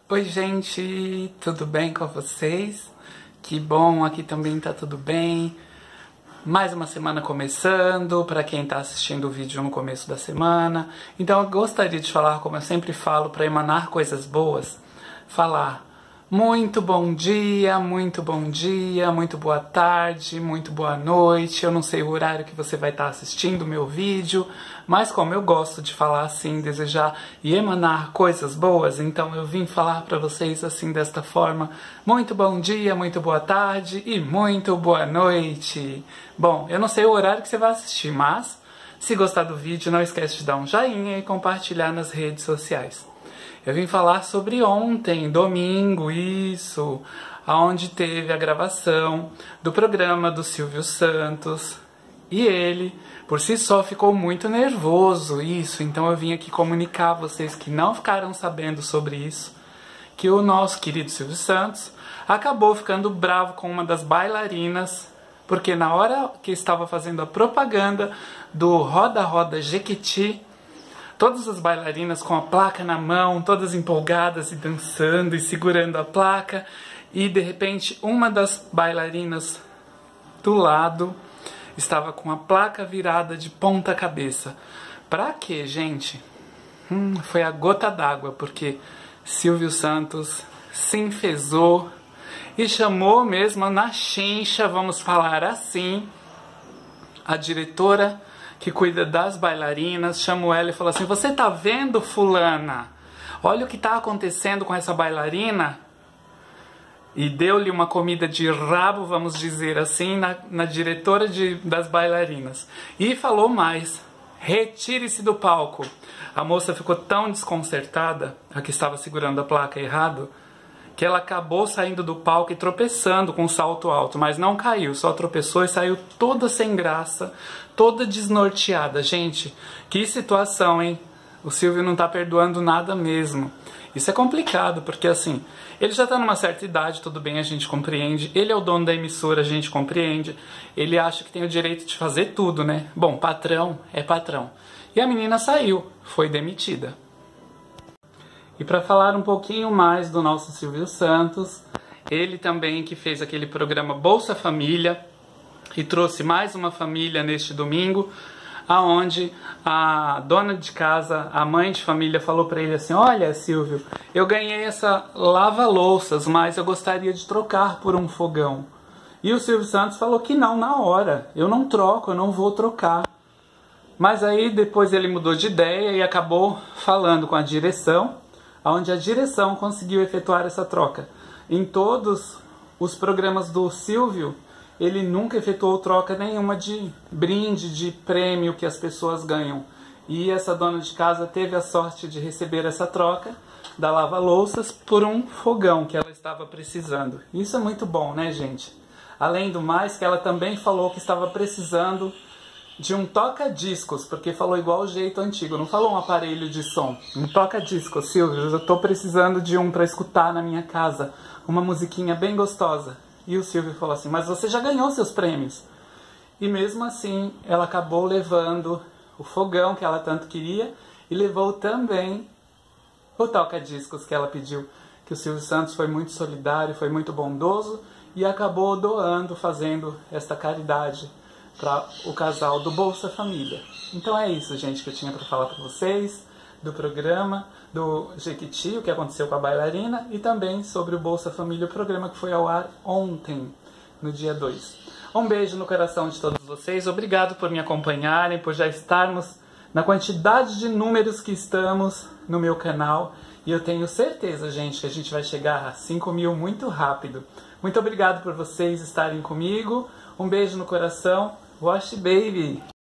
Oi, gente, tudo bem com vocês? Que bom, aqui também tá tudo bem. Mais uma semana começando, para quem tá assistindo o vídeo no começo da semana. Então eu gostaria de falar, como eu sempre falo, para emanar coisas boas, falar muito bom dia, muito bom dia, muito boa tarde, muito boa noite. Eu não sei o horário que você vai estar assistindo o meu vídeo, mas como eu gosto de falar assim, desejar e emanar coisas boas, então eu vim falar para vocês assim desta forma: muito bom dia, muito boa tarde e muito boa noite. Bom, eu não sei o horário que você vai assistir, mas se gostar do vídeo, não esquece de dar um joinha e compartilhar nas redes sociais. Eu vim falar sobre ontem, domingo, isso, aonde teve a gravação do programa do Silvio Santos. E ele, por si só, ficou muito nervoso, isso. Então eu vim aqui comunicar a vocês que não ficaram sabendo sobre isso, que o nosso querido Silvio Santos acabou ficando bravo com uma das bailarinas, porque na hora que estava fazendo a propaganda do Roda Roda Jequiti, todas as bailarinas com a placa na mão, todas empolgadas e dançando e segurando a placa, e de repente uma das bailarinas do lado estava com a placa virada de ponta cabeça. Pra quê, gente? Foi a gota d'água, porque Silvio Santos se enfesou e chamou mesmo na chincha, vamos falar assim, a diretora que cuida das bailarinas, chamou ela e falou assim: você tá vendo, fulana? Olha o que tá acontecendo com essa bailarina. E deu-lhe uma comida de rabo, vamos dizer assim, na diretora das bailarinas. E falou mais: retire-se do palco. A moça ficou tão desconcertada, a que estava segurando a placa errado, que ela acabou saindo do palco e tropeçando com um salto alto, mas não caiu, só tropeçou e saiu toda sem graça, toda desnorteada. Gente, que situação, hein? O Silvio não tá perdoando nada mesmo. Isso é complicado, porque assim, ele já tá numa certa idade, tudo bem, a gente compreende. Ele é o dono da emissora, a gente compreende. Ele acha que tem o direito de fazer tudo, né? Bom, patrão é patrão. E a menina saiu, foi demitida. E para falar um pouquinho mais do nosso Silvio Santos, ele também que fez aquele programa Bolsa Família e trouxe mais uma família neste domingo, aonde a dona de casa, a mãe de família, falou para ele assim: olha, Silvio, eu ganhei essa lava-louças, mas eu gostaria de trocar por um fogão. E o Silvio Santos falou que não na hora, eu não troco, eu não vou trocar. Mas aí depois ele mudou de ideia e acabou falando com a direção, onde a direção conseguiu efetuar essa troca. Em todos os programas do Silvio, ele nunca efetuou troca nenhuma de brinde, de prêmio que as pessoas ganham. E essa dona de casa teve a sorte de receber essa troca da lava-louças por um fogão que ela estava precisando. Isso é muito bom, né, gente? Além do mais, que ela também falou que estava precisando de um toca-discos, porque falou igual o jeito antigo, não falou um aparelho de som. Um toca-discos, Silvio, eu tô precisando de um para escutar na minha casa, uma musiquinha bem gostosa. E o Silvio falou assim: mas você já ganhou seus prêmios. E mesmo assim, ela acabou levando o fogão que ela tanto queria e levou também o toca-discos que ela pediu. Que o Silvio Santos foi muito solidário, foi muito bondoso e acabou doando, fazendo esta caridade para o casal do Bolsa Família. Então é isso, gente, que eu tinha para falar para vocês do programa do Jequiti, o que aconteceu com a bailarina, e também sobre o Bolsa Família, o programa que foi ao ar ontem, no dia 2. Um beijo no coração de todos vocês, obrigado por me acompanharem, por já estarmos na quantidade de números que estamos no meu canal, e eu tenho certeza, gente, que a gente vai chegar a 5.000 muito rápido. Muito obrigado por vocês estarem comigo, um beijo no coração. Wash Baby!